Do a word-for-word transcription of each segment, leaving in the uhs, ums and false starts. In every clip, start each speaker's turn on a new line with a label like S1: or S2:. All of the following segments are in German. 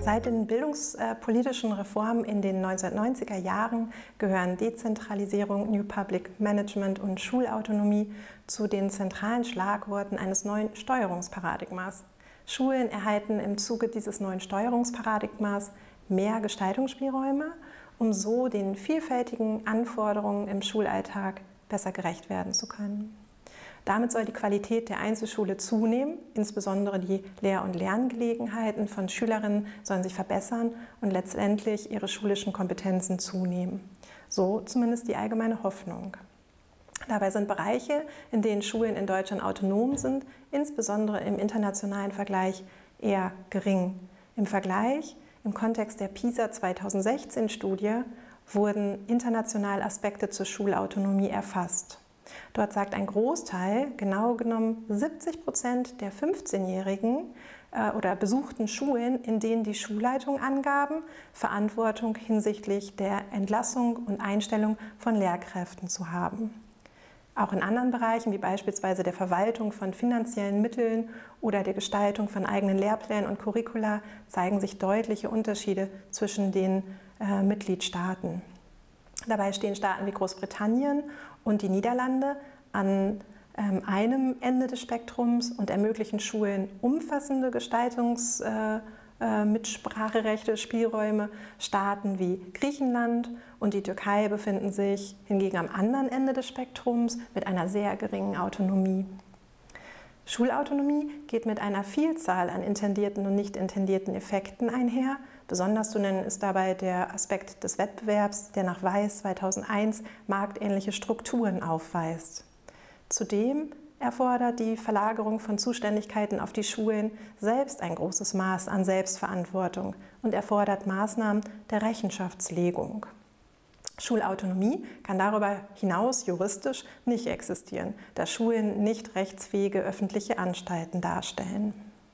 S1: Seit den bildungspolitischen Reformen in den neunzehnhundertneunziger Jahren gehören Dezentralisierung, New Public Management und Schulautonomie zu den zentralen Schlagworten eines neuen Steuerungsparadigmas. Schulen erhalten im Zuge dieses neuen Steuerungsparadigmas mehr Gestaltungsspielräume, um so den vielfältigen Anforderungen im Schulalltag besser gerecht werden zu können. Damit soll die Qualität der Einzelschule zunehmen, insbesondere die Lehr- und Lerngelegenheiten von Schülerinnen sollen sich verbessern und letztendlich ihre schulischen Kompetenzen zunehmen. So zumindest die allgemeine Hoffnung. Dabei sind Bereiche, in denen Schulen in Deutschland autonom sind, insbesondere im internationalen Vergleich eher gering. Im Vergleich, im Kontext der PISA zweitausendsechzehn-Studie, wurden international Aspekte zur Schulautonomie erfasst. Dort sagt ein Großteil, genau genommen siebzig Prozent der fünfzehnjährigen äh, oder besuchten Schulen, in denen die Schulleitung angaben, Verantwortung hinsichtlich der Entlassung und Einstellung von Lehrkräften zu haben. Auch in anderen Bereichen, wie beispielsweise der Verwaltung von finanziellen Mitteln oder der Gestaltung von eigenen Lehrplänen und Curricula, zeigen sich deutliche Unterschiede zwischen den äh, Mitgliedstaaten. Dabei stehen Staaten wie Großbritannien und die Niederlande an ähm, einem Ende des Spektrums und ermöglichen Schulen umfassende Gestaltungs- äh, äh, Mitspracherechte, Spielräume. Staaten wie Griechenland und die Türkei befinden sich hingegen am anderen Ende des Spektrums mit einer sehr geringen Autonomie. Schulautonomie geht mit einer Vielzahl an intendierten und nicht intendierten Effekten einher. Besonders zu nennen ist dabei der Aspekt des Wettbewerbs, der nach Weiß zweitausendeins marktähnliche Strukturen aufweist. Zudem erfordert die Verlagerung von Zuständigkeiten auf die Schulen selbst ein großes Maß an Selbstverantwortung und erfordert Maßnahmen der Rechenschaftslegung. Schulautonomie kann darüber hinaus juristisch nicht existieren, da Schulen nicht rechtsfähige öffentliche Anstalten darstellen.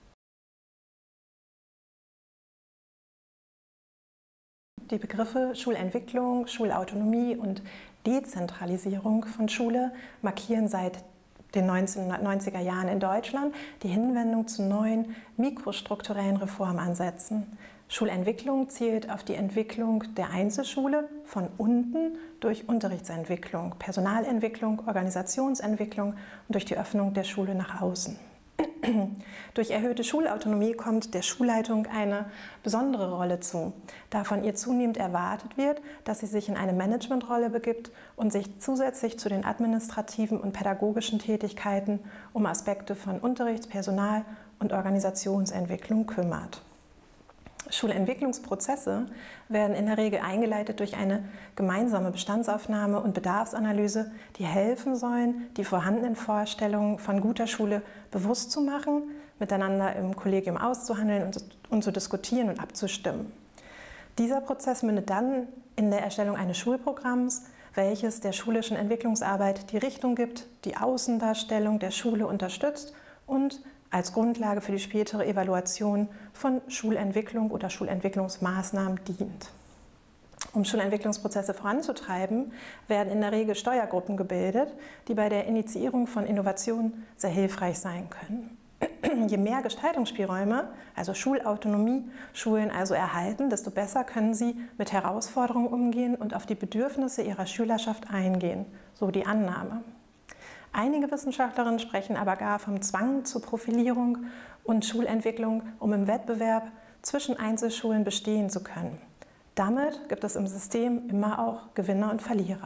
S1: Die Begriffe Schulentwicklung, Schulautonomie und Dezentralisierung von Schule markieren seit den neunzehnhundertneunziger Jahren in Deutschland die Hinwendung zu neuen mikrostrukturellen Reformansätzen. Schulentwicklung zielt auf die Entwicklung der Einzelschule von unten durch Unterrichtsentwicklung, Personalentwicklung, Organisationsentwicklung und durch die Öffnung der Schule nach außen. Durch erhöhte Schulautonomie kommt der Schulleitung eine besondere Rolle zu, da von ihr zunehmend erwartet wird, dass sie sich in eine Managementrolle begibt und sich zusätzlich zu den administrativen und pädagogischen Tätigkeiten um Aspekte von Unterrichts-, Personal- und Organisationsentwicklung kümmert. Schulentwicklungsprozesse werden in der Regel eingeleitet durch eine gemeinsame Bestandsaufnahme und Bedarfsanalyse, die helfen sollen, die vorhandenen Vorstellungen von guter Schule bewusst zu machen, miteinander im Kollegium auszuhandeln und, und zu diskutieren und abzustimmen. Dieser Prozess mündet dann in der Erstellung eines Schulprogramms, welches der schulischen Entwicklungsarbeit die Richtung gibt, die Außendarstellung der Schule unterstützt und als Grundlage für die spätere Evaluation von Schulentwicklung oder Schulentwicklungsmaßnahmen dient. Um Schulentwicklungsprozesse voranzutreiben, werden in der Regel Steuergruppen gebildet, die bei der Initiierung von Innovationen sehr hilfreich sein können. Je mehr Gestaltungsspielräume, also Schulautonomie, Schulen also erhalten, desto besser können sie mit Herausforderungen umgehen und auf die Bedürfnisse ihrer Schülerschaft eingehen, so die Annahme. Einige Wissenschaftlerinnen sprechen aber gar vom Zwang zur Profilierung und Schulentwicklung, um im Wettbewerb zwischen Einzelschulen bestehen zu können. Damit gibt es im System immer auch Gewinner und Verlierer.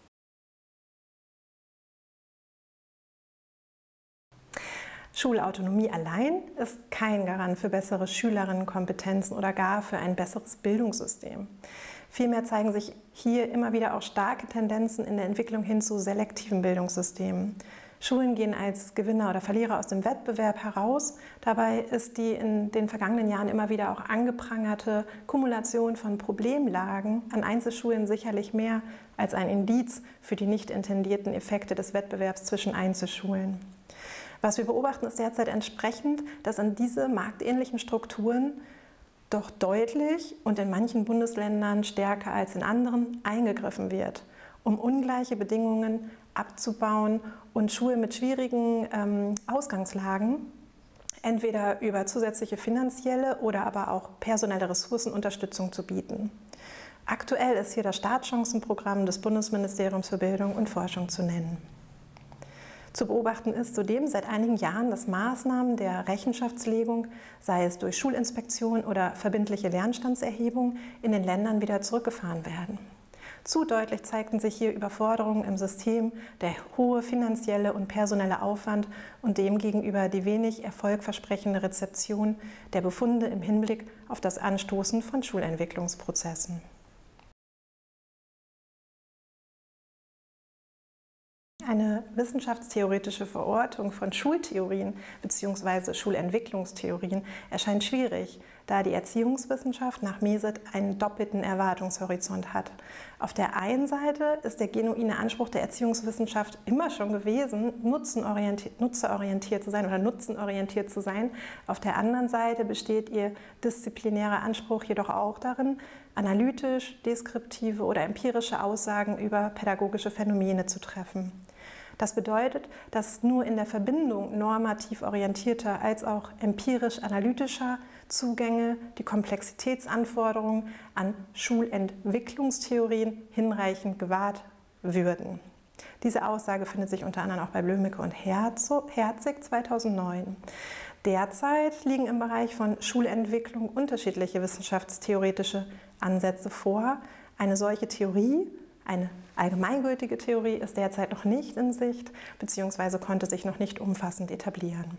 S1: Schulautonomie allein ist kein Garant für bessere Schülerinnenkompetenzen oder gar für ein besseres Bildungssystem. Vielmehr zeigen sich hier immer wieder auch starke Tendenzen in der Entwicklung hin zu selektiven Bildungssystemen. Schulen gehen als Gewinner oder Verlierer aus dem Wettbewerb heraus. Dabei ist die in den vergangenen Jahren immer wieder auch angeprangerte Kumulation von Problemlagen an Einzelschulen sicherlich mehr als ein Indiz für die nicht intendierten Effekte des Wettbewerbs zwischen Einzelschulen. Was wir beobachten, ist derzeit entsprechend, dass in diese marktähnlichen Strukturen doch deutlich und in manchen Bundesländern stärker als in anderen eingegriffen wird, um ungleiche Bedingungen abzubauen und Schulen mit schwierigen ähm, Ausgangslagen entweder über zusätzliche finanzielle oder aber auch personelle Ressourcenunterstützung zu bieten. Aktuell ist hier das Startchancenprogramm des Bundesministeriums für Bildung und Forschung zu nennen. Zu beobachten ist zudem seit einigen Jahren, dass Maßnahmen der Rechenschaftslegung, sei es durch Schulinspektion oder verbindliche Lernstandserhebung, in den Ländern wieder zurückgefahren werden. Zu deutlich zeigten sich hier Überforderungen im System, der hohe finanzielle und personelle Aufwand und demgegenüber die wenig erfolgversprechende Rezeption der Befunde im Hinblick auf das Anstoßen von Schulentwicklungsprozessen. Eine wissenschaftstheoretische Verortung von Schultheorien bzw. Schulentwicklungstheorien erscheint schwierig, da die Erziehungswissenschaft nach Meset einen doppelten Erwartungshorizont hat. Auf der einen Seite ist der genuine Anspruch der Erziehungswissenschaft immer schon gewesen, nutzenorientiert, nutzerorientiert zu sein oder nutzenorientiert zu sein. Auf der anderen Seite besteht ihr disziplinärer Anspruch jedoch auch darin, analytisch, deskriptive oder empirische Aussagen über pädagogische Phänomene zu treffen. Das bedeutet, dass nur in der Verbindung normativ orientierter als auch empirisch-analytischer Zugänge die Komplexitätsanforderungen an Schulentwicklungstheorien hinreichend gewahrt würden. Diese Aussage findet sich unter anderem auch bei Blömecke und Herzig zweitausendneun. Derzeit liegen im Bereich von Schulentwicklung unterschiedliche wissenschaftstheoretische Ansätze vor. Eine solche Theorie, eine allgemeingültige Theorie, ist derzeit noch nicht in Sicht bzw. konnte sich noch nicht umfassend etablieren.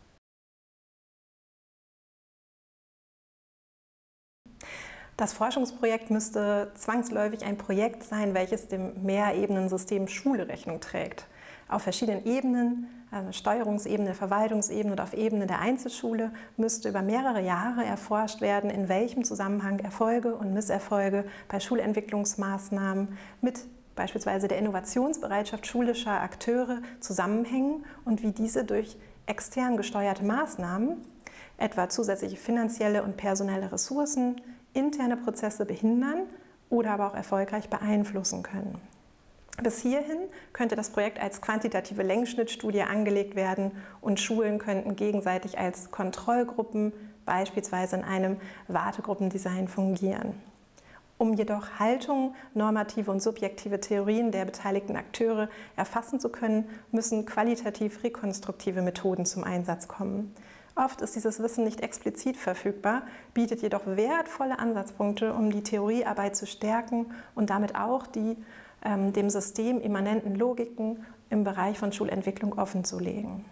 S1: Das Forschungsprojekt müsste zwangsläufig ein Projekt sein, welches dem Mehrebenensystem Schule Rechnung trägt. Auf verschiedenen Ebenen, also Steuerungsebene, Verwaltungsebene und auf Ebene der Einzelschule, müsste über mehrere Jahre erforscht werden, in welchem Zusammenhang Erfolge und Misserfolge bei Schulentwicklungsmaßnahmen mit beispielsweise der Innovationsbereitschaft schulischer Akteure zusammenhängen und wie diese durch extern gesteuerte Maßnahmen, etwa zusätzliche finanzielle und personelle Ressourcen, interne Prozesse behindern oder aber auch erfolgreich beeinflussen können. Bis hierhin könnte das Projekt als quantitative Längsschnittstudie angelegt werden und Schulen könnten gegenseitig als Kontrollgruppen, beispielsweise in einem Wartegruppendesign, fungieren. Um jedoch Haltungen, normative und subjektive Theorien der beteiligten Akteure erfassen zu können, müssen qualitativ rekonstruktive Methoden zum Einsatz kommen. Oft ist dieses Wissen nicht explizit verfügbar, bietet jedoch wertvolle Ansatzpunkte, um die Theoriearbeit zu stärken und damit auch die ähm, dem System immanenten Logiken im Bereich von Schulentwicklung offenzulegen.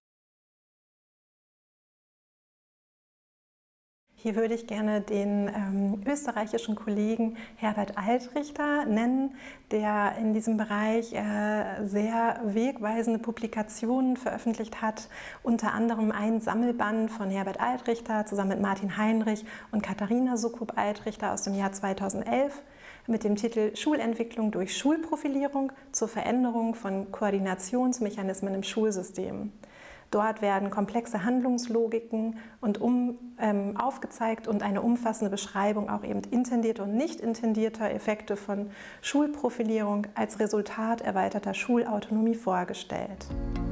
S1: Hier würde ich gerne den ähm, österreichischen Kollegen Herbert Altrichter nennen, der in diesem Bereich äh, sehr wegweisende Publikationen veröffentlicht hat, unter anderem ein Sammelband von Herbert Altrichter zusammen mit Martin Heinrich und Katharina Sukup-Altrichter aus dem Jahr zweitausendelf mit dem Titel Schulentwicklung durch Schulprofilierung zur Veränderung von Koordinationsmechanismen im Schulsystem. Dort werden komplexe Handlungslogiken und um, ähm, aufgezeigt und eine umfassende Beschreibung auch eben intendierter und nicht intendierter Effekte von Schulprofilierung als Resultat erweiterter Schulautonomie vorgestellt.